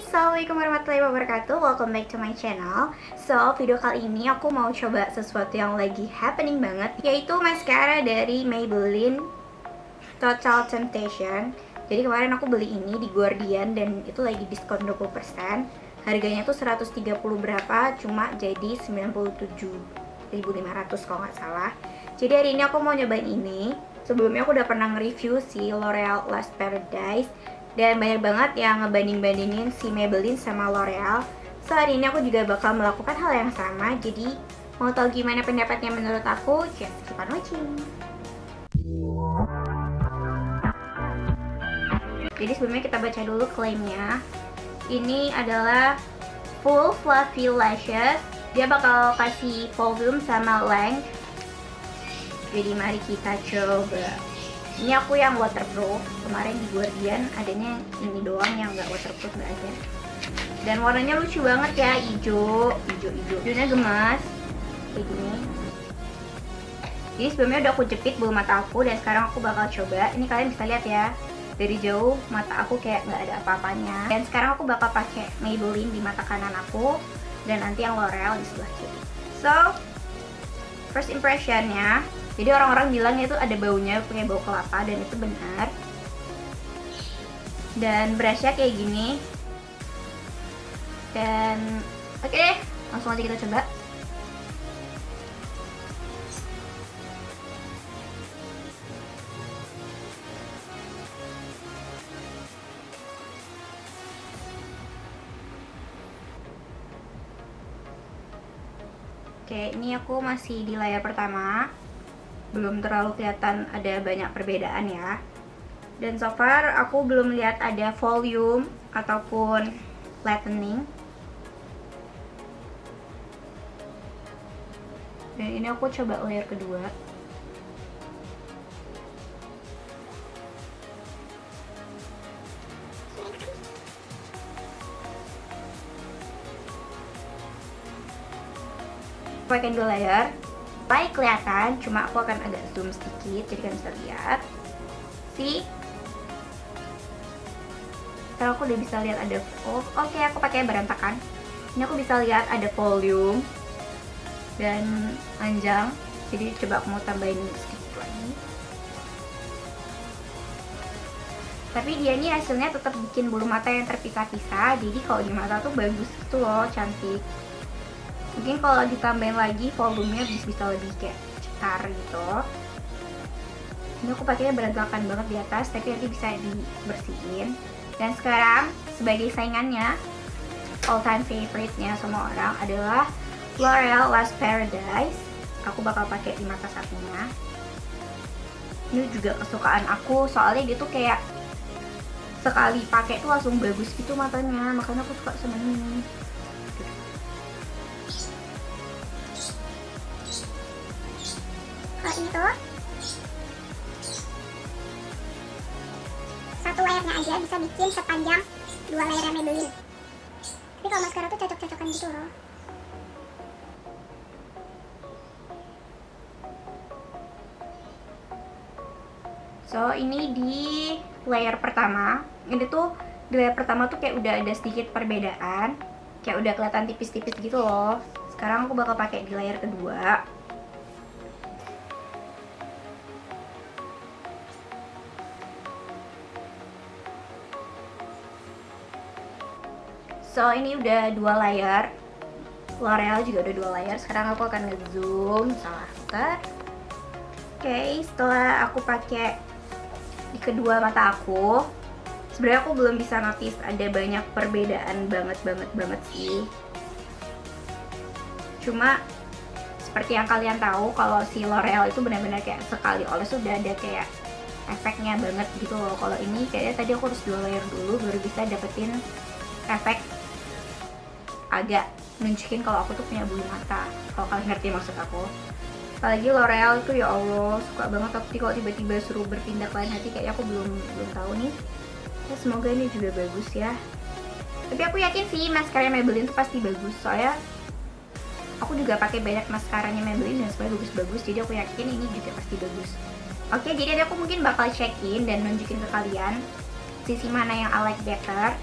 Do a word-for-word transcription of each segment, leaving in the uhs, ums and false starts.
Assalamualaikum warahmatullahi wabarakatuh. Welcome back to my channel. So, video kali ini aku mau coba sesuatu yang lagi happening banget, yaitu mascara dari Maybelline Total Temptation. Jadi kemarin aku beli ini di Guardian dan itu lagi diskon dua puluh persen. Harganya tuh seratus tiga puluh berapa, cuma jadi sembilan puluh tujuh ribu lima ratus kalau nggak salah. Jadi hari ini aku mau nyobain ini. Sebelumnya aku udah pernah nge-review si L'Oreal Last Paradise dan banyak banget yang ngebanding-bandingin si Maybelline sama L'Oreal. So hari ini aku juga bakal melakukan hal yang sama. Jadi mau tahu gimana pendapatnya menurut aku? Just keep on watching. Jadi sebelumnya kita baca dulu klaimnya. Ini adalah full fluffy lashes. Dia bakal kasih volume sama length. Jadi mari kita coba. Ini aku yang waterproof. Kemarin di Guardian adanya ini doang yang nggak waterproof, nggak ada. Dan warnanya lucu banget ya, hijau, hijau, hijau. Hijaunya gemas, kayak gini. Jadi sebelumnya udah aku jepit bulu mata aku dan sekarang aku bakal coba. Ini kalian bisa lihat ya, dari jauh mata aku kayak nggak ada apa-apanya. Dan sekarang aku bakal pakai Maybelline di mata kanan aku dan nanti yang L'Oreal di sebelah kiri. So, first impressionnya. Jadi orang-orang bilang itu ada baunya, punya bau kelapa, dan itu benar. Dan brushnya kayak gini. Dan oke deh, langsung aja kita coba. Oke, ini aku masih di layar pertama. Belum terlalu kelihatan ada banyak perbedaan ya. Dan so far aku belum lihat ada volume ataupun lightening. Dan ini aku coba layer kedua. Pakai dua layer. Baik kelihatan, cuma aku akan agak zoom sedikit jadi kalian bisa lihat. See? Sekarang aku udah bisa lihat ada oh, oke okay, aku pakai berantakan. Ini aku bisa lihat ada volume dan panjang. Jadi coba aku mau tambahin sedikit lagi. Tapi dia ini hasilnya tetap bikin bulu mata yang terpisah-pisah. Jadi kalau di mata tuh bagus gitu loh, cantik. Mungkin kalau ditambahin lagi volumenya bisa lebih kayak cetar gitu. Ini aku pakainya berantakan banget di atas, tapi nanti bisa dibersihin. Dan sekarang sebagai saingannya, all time favorite-nya semua orang adalah L'Oreal Last Paradise. Aku bakal pakai di mata satunya. Ini juga kesukaan aku, soalnya dia tuh kayak sekali pakai tuh langsung bagus gitu matanya, makanya aku suka sama ini. Kalau ini tuh satu layarnya aja bisa bikin sepanjang dua layar Maybelline. Tapi kalau maskara tuh cocok-cocokan gitu loh. So ini di layer pertama. Ini tuh di layer pertama tuh kayak udah ada sedikit perbedaan, kayak udah kelihatan tipis-tipis gitu loh. Sekarang aku bakal pakai di layer kedua. So ini udah dua layer. L'Oreal juga udah dua layer. Sekarang aku akan ngezoom, salah bukan. Oke, okay, setelah aku pakai di kedua mata aku, sebenarnya aku belum bisa notice ada banyak perbedaan banget banget banget sih. Cuma seperti yang kalian tahu, kalau si L'Oreal itu benar-benar kayak sekali oles sudah ada kayak efeknya banget gitu loh. Kalau ini kayaknya tadi aku harus dua layer dulu baru bisa dapetin efek agak nunjukin kalau aku tuh punya bulu mata, kalau kalian ngerti maksud aku. Apalagi L'Oreal itu ya Allah, suka banget tapi kalau tiba-tiba suruh berpindah ke lain hati kayaknya aku belum belum tahu nih. Ya, semoga ini juga bagus ya. Tapi aku yakin sih mascara Maybelline itu pasti bagus, soalnya aku juga pakai banyak maskaranya Maybelline dan semuanya bagus-bagus, jadi aku yakin ini juga pasti bagus. Oke, jadi aku mungkin bakal check in dan nunjukin ke kalian sisi mana yang I like better.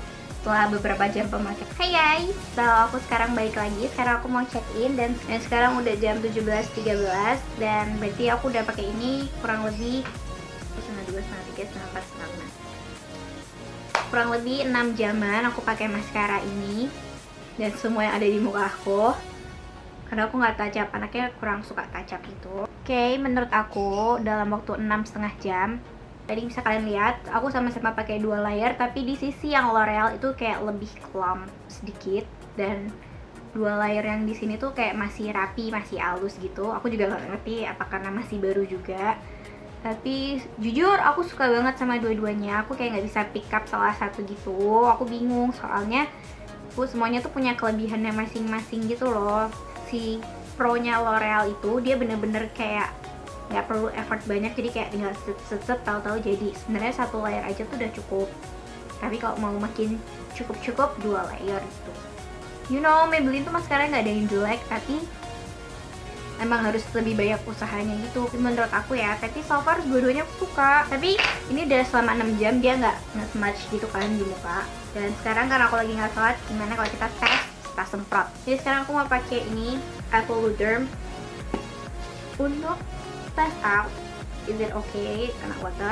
setelah beberapa jam pemakaian. Hai guys, so aku sekarang balik lagi. Sekarang aku mau check in dan, dan sekarang udah jam tujuh belas tiga belas dan berarti aku udah pakai ini kurang lebih setengah dua, setengah tiga, setengah empat, setengah lima, kurang lebih enam jaman aku pakai maskara ini dan semua yang ada di muka aku. Karena aku nggak touch up, anaknya kurang suka touch up gitu. Oke, okay, menurut aku dalam waktu enam setengah jam, tadi bisa kalian lihat, aku sama-sama pakai dua layer, tapi di sisi yang L'Oreal itu kayak lebih clump sedikit, dan dua layer yang di sini tuh kayak masih rapi, masih halus gitu. Aku juga gak ngerti apa karena masih baru juga. Tapi jujur aku suka banget sama dua-duanya. Aku kayak nggak bisa pick up salah satu gitu. Aku bingung soalnya aku semuanya tuh punya kelebihannya masing-masing gitu loh. Si Pro-nya L'Oreal itu dia bener-bener kayak nggak perlu effort banyak, jadi kayak tinggal set-set tahu-tahu jadi. Sebenarnya satu layer aja tuh udah cukup, tapi kalau mau makin cukup-cukup dua layer gitu. You know, Maybelline tuh mascara nggak ada yang jelek, tapi emang harus lebih banyak usahanya gitu menurut aku ya. Tapi so far dua-duanya aku suka. Tapi ini udah selama enam jam dia nggak nge-smudge gitu kan di muka. Dan sekarang karena aku lagi nggak sholat, gimana kalau kita tes kita semprot. Jadi sekarang aku mau pakai ini Apoluderm untuk test out is it okay kena water.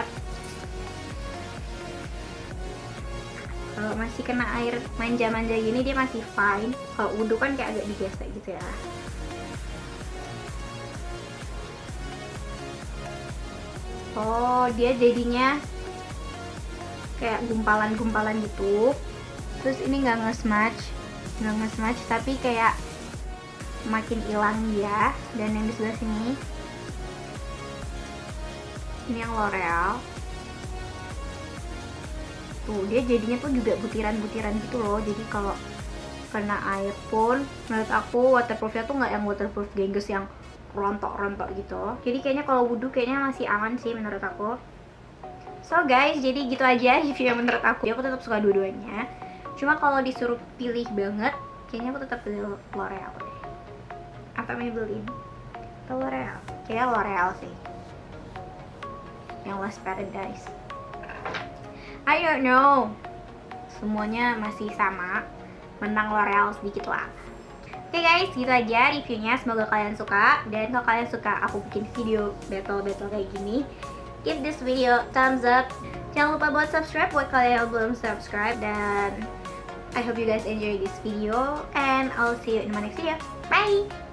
Kalau masih kena air manja-manja gini dia masih fine. Kalau wudhu kan kayak agak digesek gitu ya. Oh, dia jadinya kayak gumpalan-gumpalan gitu. Terus ini nggak nge-smudge, nggak nge-smudge tapi kayak makin hilang dia. Dan yang di sebelah sini ini yang L'Oreal tuh, dia jadinya tuh juga butiran-butiran gitu loh. Jadi kalau kena air pun menurut aku waterproofnya tuh nggak yang waterproof gengges yang rontok-rontok gitu. Jadi kayaknya kalau wudhu kayaknya masih aman sih menurut aku. So guys, jadi gitu aja review yang menurut aku. Aku tetap suka dua-duanya, cuma kalau disuruh pilih banget kayaknya aku tetap pilih L'Oreal deh. Apa Maybelline atau L'Oreal? Kayaknya L'Oreal sih, yang Lost Paradise. I don't know, semuanya masih sama, menang L'Oreal sedikit lah. Oke okay guys, gitu aja reviewnya. Semoga kalian suka. Dan kalau kalian suka aku bikin video battle-battle kayak gini, give this video thumbs up. Jangan lupa buat subscribe buat kalian yang belum subscribe. Dan I hope you guys enjoy this video, and I'll see you in my next video. Bye!